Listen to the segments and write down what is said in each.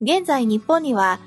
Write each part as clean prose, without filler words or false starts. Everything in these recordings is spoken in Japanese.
現在日本には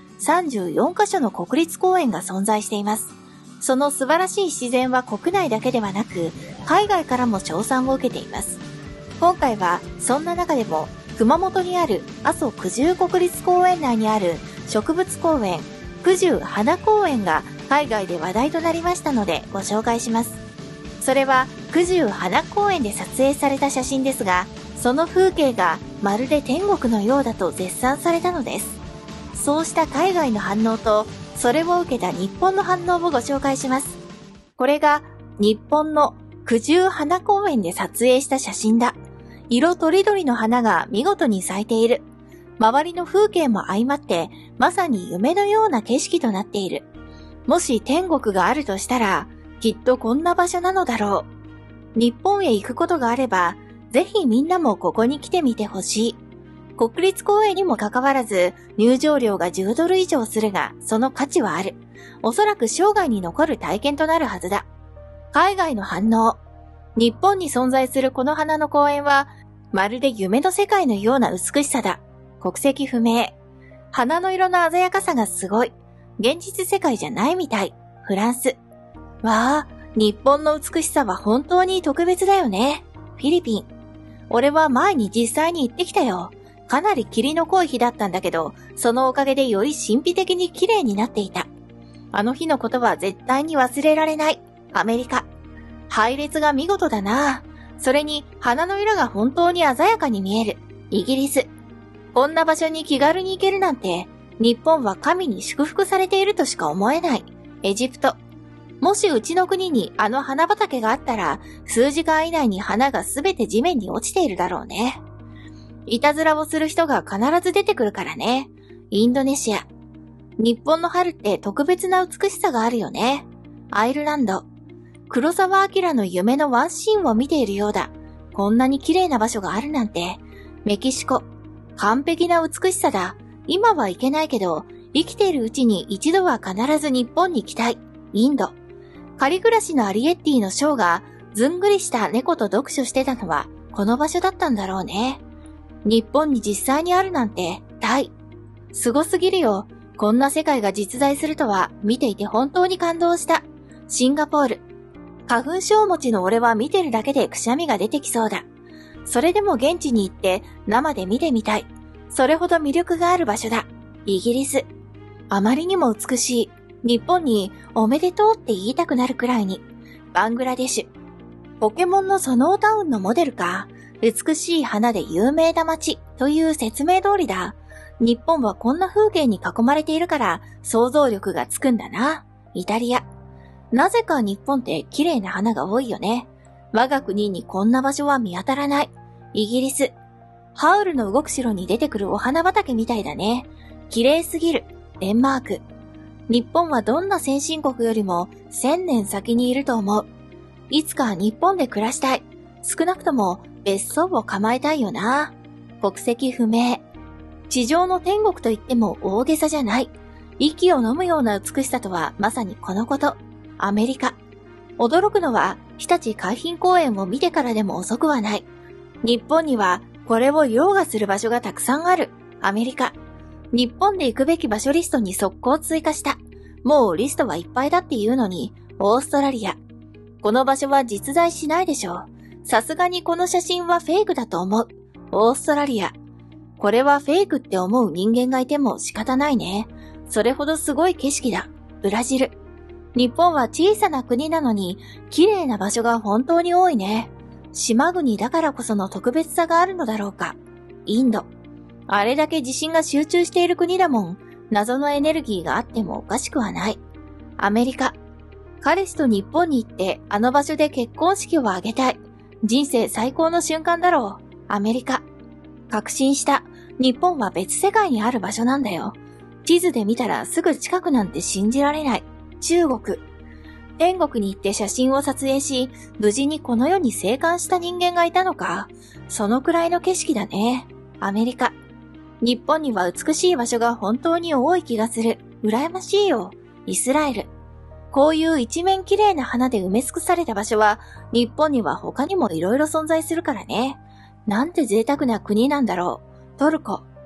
34カ所の国立公園が存在しています。その素晴らしい自然は国内だけではなく、海外からも称賛を受けています。今回はそんな中でも、熊本にある阿蘇九十国立公園内にある植物公園、九十花公園が海外で話題となりましたのでご紹介します。それは九十花公園で撮影された写真ですが、その風景がまるで天国のようだと絶賛されたのです。そうした海外の反応と、それを受けた日本の反応をご紹介します。これが日本の九十花公園で撮影した写真だ。色とりどりの花が見事に咲いている。周りの風景も相まって、まさに夢のような景色となっている。もし天国があるとしたら、きっとこんな場所なのだろう。日本へ行くことがあれば、ぜひみんなもここに来てみてほしい。国立公園にもかかわらず、入場料が10ドル以上するが、その価値はある。おそらく生涯に残る体験となるはずだ。海外の反応。日本に存在するこの花の公園は、まるで夢の世界のような美しさだ。国籍不明。花の色の鮮やかさがすごい。現実世界じゃないみたい。フランス。わあ、日本の美しさは本当に特別だよね。フィリピン。俺は前に実際に行ってきたよ。かなり霧の濃い日だったんだけど、そのおかげでより神秘的に綺麗になっていた。あの日のことは絶対に忘れられない。アメリカ。配列が見事だな。それに花の色が本当に鮮やかに見える。イギリス。こんな場所に気軽に行けるなんて、日本は神に祝福されているとしか思えない。エジプト。もしうちの国にあの花畑があったら、数時間以内に花がすべて地面に落ちているだろうね。いたずらをする人が必ず出てくるからね。インドネシア。日本の春って特別な美しさがあるよね。アイルランド。黒澤明の夢のワンシーンを見ているようだ。こんなに綺麗な場所があるなんて。メキシコ。完璧な美しさだ。今は行けないけど、生きているうちに一度は必ず日本に行きたい。インド。仮暮らしのアリエッティのショーが、ずんぐりした猫と読書してたのは、この場所だったんだろうね。日本に実際にあるなんて、タイ。すごすぎるよ。こんな世界が実在するとは、見ていて本当に感動した。シンガポール。花粉症持ちの俺は見てるだけでくしゃみが出てきそうだ。それでも現地に行って生で見てみたい。それほど魅力がある場所だ。イギリス。あまりにも美しい。日本におめでとうって言いたくなるくらいに。バングラデシュ。ポケモンのソノータウンのモデルか。美しい花で有名な街という説明通りだ。日本はこんな風景に囲まれているから想像力がつくんだな。イタリア。なぜか日本って綺麗な花が多いよね。我が国にこんな場所は見当たらない。イギリス。ハウルの動く城に出てくるお花畑みたいだね。綺麗すぎる。デンマーク。日本はどんな先進国よりも1000年先にいると思う。いつか日本で暮らしたい。少なくとも別荘を構えたいよな。国籍不明。地上の天国と言っても大げさじゃない。息を飲むような美しさとはまさにこのこと。アメリカ。驚くのは日立海浜公園を見てからでも遅くはない。日本にはこれを凌駕する場所がたくさんある。アメリカ。日本で行くべき場所リストに速攻追加した。もうリストはいっぱいだって言うのに、オーストラリア。この場所は実在しないでしょう。さすがにこの写真はフェイクだと思う。オーストラリア。これはフェイクって思う人間がいても仕方ないね。それほどすごい景色だ。ブラジル。日本は小さな国なのに、綺麗な場所が本当に多いね。島国だからこその特別さがあるのだろうか。インド。あれだけ地震が集中している国だもん。謎のエネルギーがあってもおかしくはない。アメリカ。彼氏と日本に行ってあの場所で結婚式を挙げたい。人生最高の瞬間だろう。アメリカ。確信した。日本は別世界にある場所なんだよ。地図で見たらすぐ近くなんて信じられない。中国。天国に行って写真を撮影し、無事にこの世に生還した人間がいたのか。そのくらいの景色だね。アメリカ。日本には美しい場所が本当に多い気がする。羨ましいよ。イスラエル。こういう一面綺麗な花で埋め尽くされた場所は、日本には他にも色々存在するからね。なんて贅沢な国なんだろう。トルコ。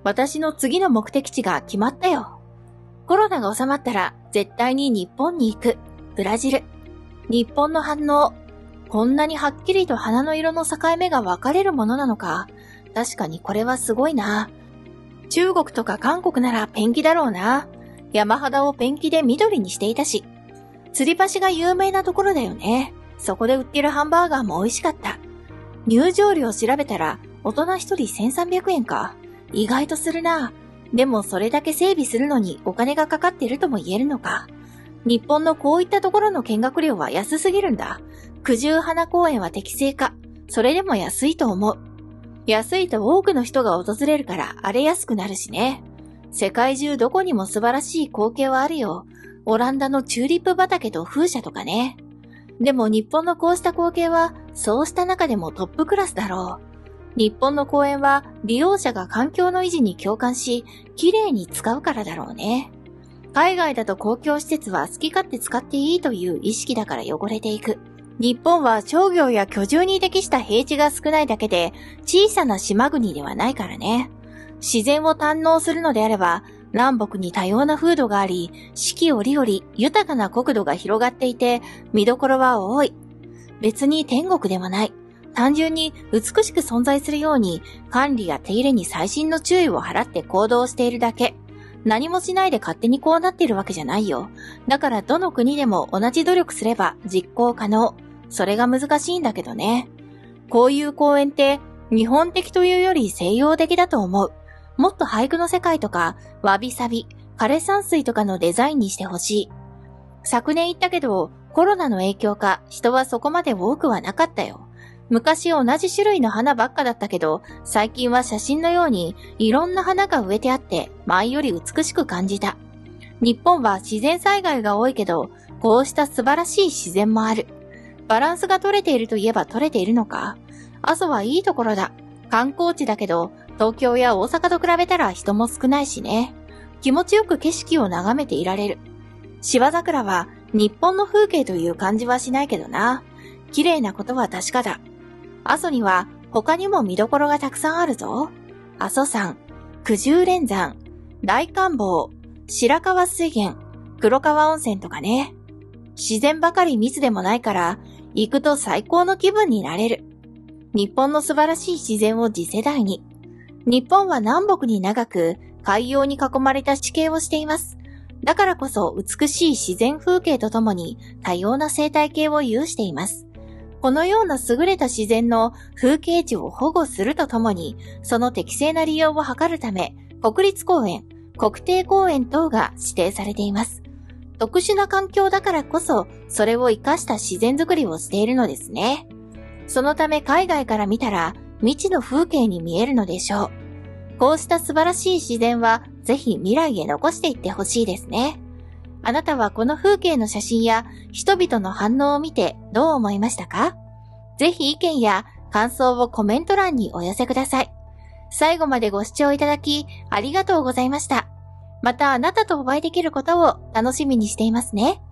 私の次の目的地が決まったよ。コロナが収まったら絶対に日本に行く。ブラジル。日本の反応。こんなにはっきりと花の色の境目が分かれるものなのか。確かにこれはすごいな。中国とか韓国ならペンキだろうな。山肌をペンキで緑にしていたし。吊り橋が有名なところだよね。そこで売ってるハンバーガーも美味しかった。入場料調べたら大人一人1300円か。意外とするな。でもそれだけ整備するのにお金がかかっているとも言えるのか。日本のこういったところの見学料は安すぎるんだ。九十花公園は適正か。それでも安いと思う。安いと多くの人が訪れるから荒れやすくなるしね。世界中どこにも素晴らしい光景はあるよ。オランダのチューリップ畑と風車とかね。でも日本のこうした光景はそうした中でもトップクラスだろう。日本の公園は利用者が環境の維持に共感し、綺麗に使うからだろうね。海外だと公共施設は好き勝手使っていいという意識だから汚れていく。日本は商業や居住に適した平地が少ないだけで小さな島国ではないからね。自然を堪能するのであれば、南北に多様な風土があり、四季折々豊かな国土が広がっていて、見どころは多い。別に天国ではない。単純に美しく存在するように管理や手入れに細心の注意を払って行動しているだけ。何もしないで勝手にこうなっているわけじゃないよ。だからどの国でも同じ努力すれば実行可能。それが難しいんだけどね。こういう公園って日本的というより西洋的だと思う。もっと俳句の世界とかわびさび、枯山水とかのデザインにしてほしい。昨年言ったけどコロナの影響か人はそこまで多くはなかったよ。昔同じ種類の花ばっかだったけど、最近は写真のようにいろんな花が植えてあって前より美しく感じた。日本は自然災害が多いけど、こうした素晴らしい自然もある。バランスが取れているといえば取れているのか。阿蘇はいいところだ。観光地だけど、東京や大阪と比べたら人も少ないしね。気持ちよく景色を眺めていられる。芝桜は日本の風景という感じはしないけどな。綺麗なことは確かだ。阿蘇には他にも見どころがたくさんあるぞ。阿蘇山、九十連山、大観峰、白川水源、黒川温泉とかね。自然ばかり密でもないから行くと最高の気分になれる。日本の素晴らしい自然を次世代に。日本は南北に長く海洋に囲まれた地形をしています。だからこそ美しい自然風景とともに多様な生態系を有しています。このような優れた自然の風景地を保護するとともに、その適正な利用を図るため、国立公園、国定公園等が指定されています。特殊な環境だからこそ、それを生かした自然づくりをしているのですね。そのため海外から見たら、未知の風景に見えるのでしょう。こうした素晴らしい自然は、ぜひ未来へ残していってほしいですね。あなたはこの風景の写真や人々の反応を見てどう思いましたか？ぜひ意見や感想をコメント欄にお寄せください。最後までご視聴いただきありがとうございました。またあなたとお会いできることを楽しみにしていますね。